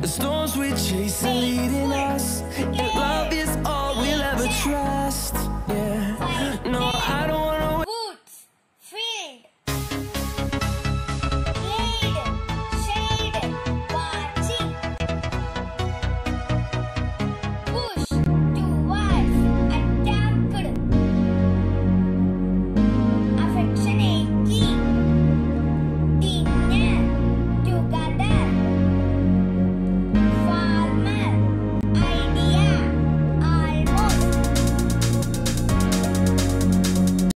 The storms we chase are leading us, and love is all we'll ever try.